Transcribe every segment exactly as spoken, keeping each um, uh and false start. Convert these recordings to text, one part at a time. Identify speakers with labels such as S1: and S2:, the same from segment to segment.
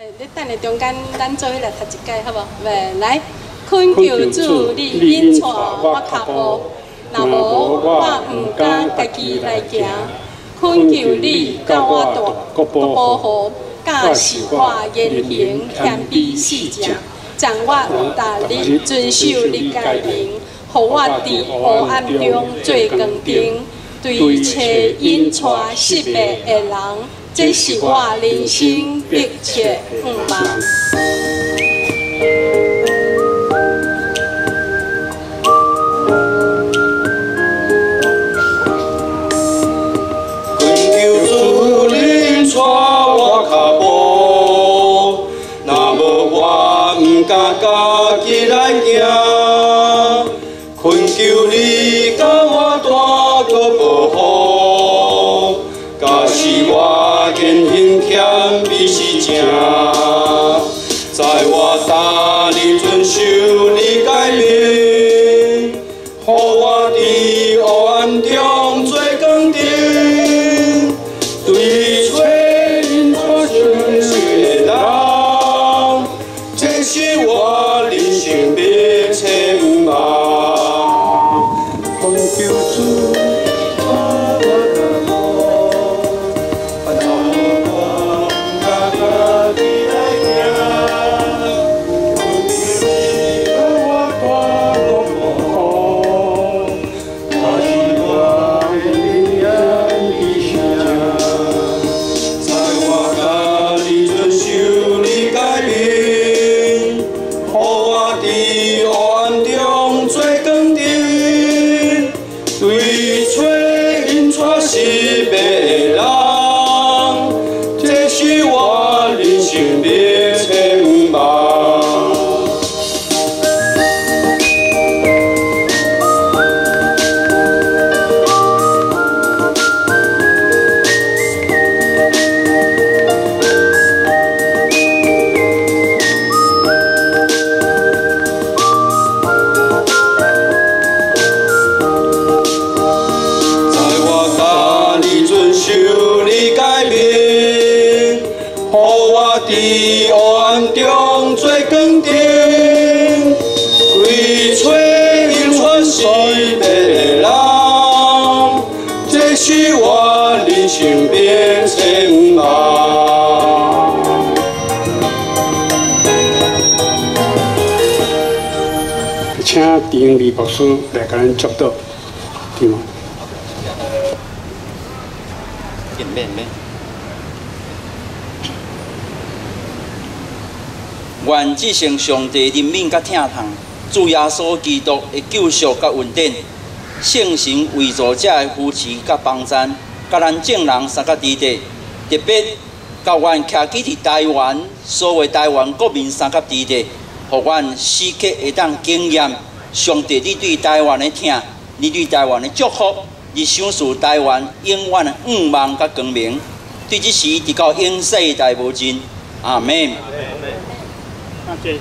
S1: 你等下中间，咱做伙来读一解，好无？袂来，困求主，你引带我脚步，若无我毋敢家己来行。困求你教我大保护，教示我言行谦卑细正，将我踏日遵守你诫命，互我伫黑暗中做光灯，对找引带失败的人。 这是我人生迫切愿望。
S2: 困求主引带我脚步，若无我毋敢家己来行。困求你教我大个保护，教示我。 言行谦卑是正，在我踏日遵守你诫命，互我伫黑暗中做光灯，对找引带顺序的人，这是我人生迫切愿望。困求主。 是别人，这是我人生的愿望。伫黑暗中做光灯，对找引带失败的人，这是我人生迫切愿望。
S3: 请狄永利牧师来甲咱祝祷，对吗？
S4: 免免免。 愿至圣上帝怜悯甲疼痛，主耶稣基督的救赎甲恩典，圣神为助者的扶持甲帮赞，甲咱众人三甲之地，特别甲阮徛起伫台湾所有台湾国民三甲之地，互阮时刻会当经验上帝你对台湾的疼，你对台湾的祝福，你想使台湾永远的愿望甲光明，对这时直到永世代无尽，阿门。
S3: 那这。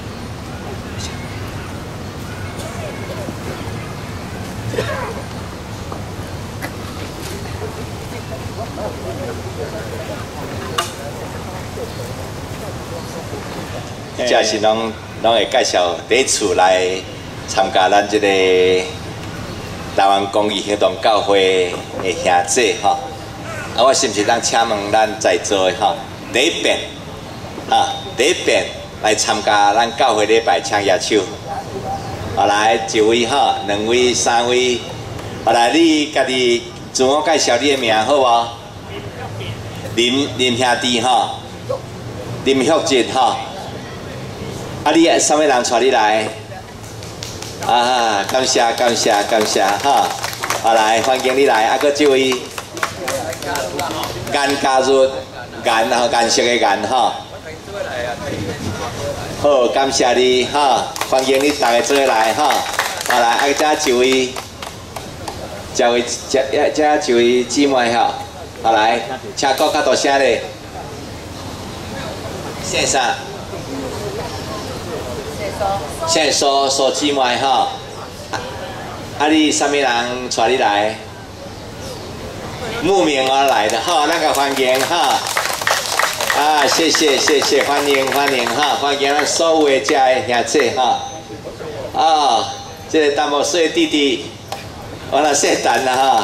S5: 这是拢拢会介绍第一次来参加咱这个台湾公益行动教会的兄弟吼，啊，我是不是当请问咱在座的吼，第一遍啊，第一遍。 来参加咱教会礼拜，请举手。好来，一位哈，两位、三位。好来，你家己自我介绍你的名好无？林林兄弟哈，林旭杰哈。啊，你什么人带你来？啊，感谢感谢感谢哈。好来，欢迎你来。啊，搁这位颜加入颜哈，颜色的颜哈。 好，感谢你哈，欢迎你大家做来哈。好来，啊，这一位，这位这这一位姊妹哈，好来，请讲较大声嘞。线上。线索所姊妹哈。啊，你什么人带你来？慕名而来的哈，那个欢迎哈。 啊，谢谢谢谢，欢迎欢迎哈，欢迎咱所有的遮的兄弟哈。啊，这个淡薄水弟弟，我那谢蛋啦哈。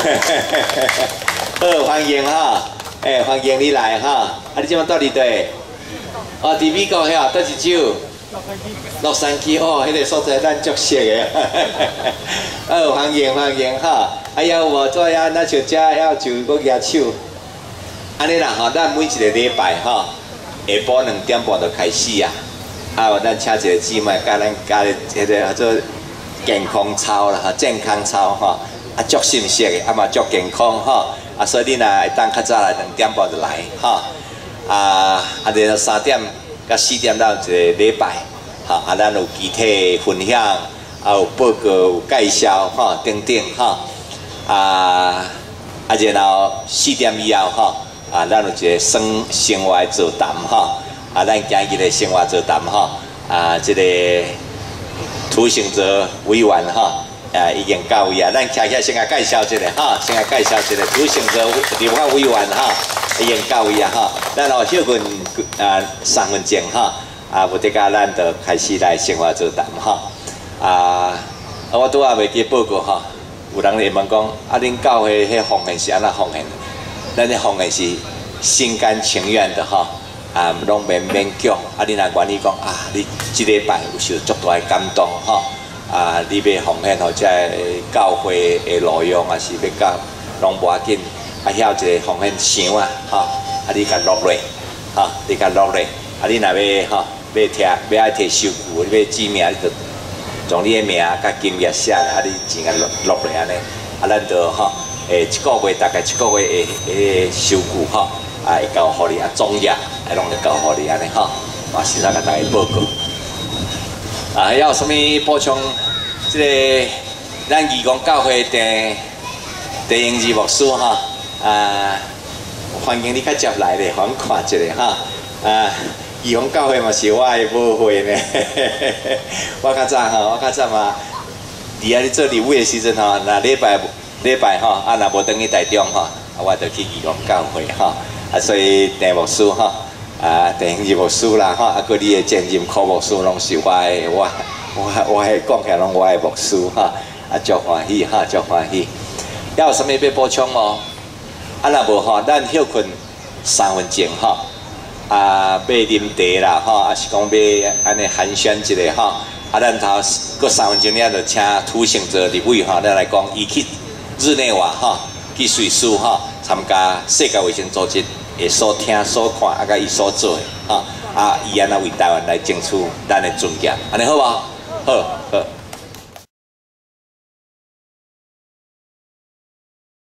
S5: 好，欢迎哈，诶、欸，欢迎你来哈。啊，你即摆到伫对？哦，伫美国遐，倒一州？洛杉矶哦，迄、那个所在咱足熟的。好，欢迎欢迎哈。哎呀，无做呀，咱就遮要就搁举手。安尼啦吼，咱每一个礼拜吼，下晡两点半就开始啊。啊，咱请一个姊妹，甲咱甲迄个叫做健康操啦，哈，健康操吼，啊，足信息的，啊嘛足健康吼。啊，所以你若会当较早来两点半就来吼。啊，啊，然后三点到四点咱有一个礼拜，吼，啊，咱有具体分享，啊，有报告、有介绍吼，等等吼。啊，啊，然后四点以后吼。啊，咱有一个生生活座谈吼，啊，咱今日的生活座谈吼，啊，这个涂成泽委员吼，啊，已经到位啊，咱听起先来介绍一下吼，先来介绍一下涂成泽立法委员吼，已经到位啊吼，咱有休困啊三分钟吼，啊，无得甲咱就开始来生活座谈吼，啊，我拄仔未记报告吼，有人会问讲，啊，恁教会迄奉献是安怎奉献？咱咧奉献是心甘情愿的吼，啊，拢免勉强。啊，你若愿意讲啊，你即礼拜有受足大的感动吼，啊，你要奉献互遮教会的路用，啊是要教，拢无要紧。啊，遐有一个奉献箱啊，吼，啊，你甲落落，吼，你甲落落。啊，你若要吼，要摕，要爱摕收据，你要指名，你就从你的名甲金额写，啊，你钱啊落落落安尼，啊，咱就吼。诶，一个月大概一个月诶诶收据吼，啊会交互你啊总额，啊拢会交互你安尼吼，我时常甲大家报告。啊，还有啥物补充？即、这个咱义工教会的第英字牧师吼，啊，欢迎你较接来咧，互看一下哈。啊，义工教会嘛是我的母会呢，我较早吼，我较早嘛，伫遐咧做立委的时阵吼，那礼拜。礼拜吼，啊，若无等去台中吼，啊，我就去义工教会吼，啊，所以陈牧师吼，啊，陈义牧师啦吼，啊，佮你的前任柯牧师拢是我的，我我我的讲起来拢我的牧师吼，啊，足欢喜哈，足欢喜。还有啥物要补充无？啊，若无吼，咱休困三分钟吼，啊，要啉茶啦吼，啊是讲要安尼寒暄一下吼，啊，咱头搁三分钟了，就请涂成泽立委吼，咱来讲伊去。日内瓦哈去瑞士哈参加世界卫生组织的所听所看啊，甲伊所做的哈啊，伊安那为台湾来争取咱的尊严，安尼好无？好好。